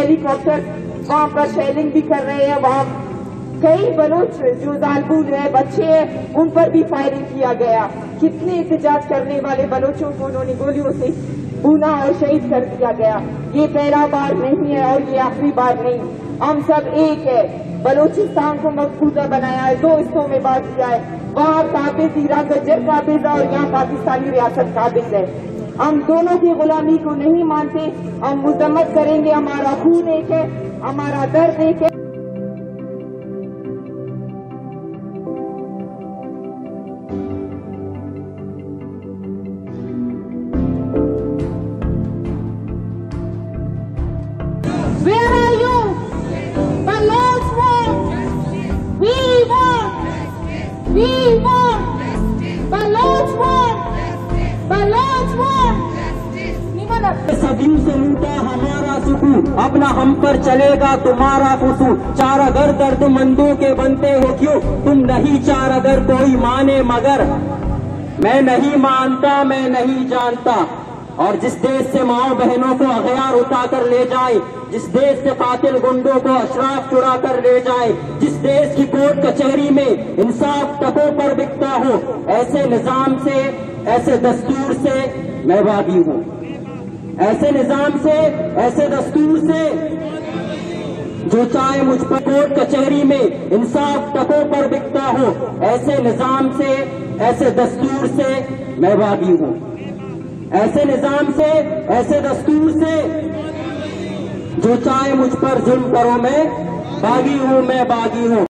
Helicopter वहाँ पर shelling भी कर रहे हैं। वहाँ कई बलोच जो जालबूल है, बच्चे हैं, उन पर भी फायरिंग किया गया। कितने एहतजाज करने वाले बलोचों को उन्होंने गोलियों से भूना और शहीद कर दिया गया। ये पहला बार नहीं है और ये आखिरी बार नहीं। हम सब एक है। बलोचिस्तान को मकबूजा बनाया है, 2 हिस्सों में बांट दिया है। वहाँ काबिज ईरान गज्जर काबिज है और यहाँ पाकिस्तानी रियासत काबिज है। हम दोनों की गुलामी को नहीं मानते। हम मुजम्मत करेंगे। हमारा खून एक है, हमारा दर्द एक है। Where are you? Baloch won! We won! We won! Baloch won! Baloch won! सदियों से लूटा हमारा सुकून, अपना हम पर चलेगा तुम्हारा फुसूल। चार अगर दर्दमंदों के बनते हो क्यों, तुम नहीं चार अगर कोई माने मगर। मैं नहीं मानता, मैं नहीं जानता। और जिस देश से माओ बहनों को अगयार उठा कर ले जाए, जिस देश से कातिल गुंडों को अशराफ चुरा कर ले जाए, जिस देश की कोर्ट कचहरी में इंसाफ टकों पर बिकता हो, ऐसे निजाम से, ऐसे दस्तूर से मैं बागी हूँ। ऐसे निजाम से, ऐसे दस्तूर से जो चाहे मुझ पर कोर्ट कचहरी में इंसाफ टकों पर बिकता हो, ऐसे निजाम से, ऐसे दस्तूर से मैं बागी हूँ। ऐसे निजाम से, ऐसे दस्तूर से जो चाहे मुझ पर जुल्म करो, मैं बागी हूँ, मैं बागी हूँ।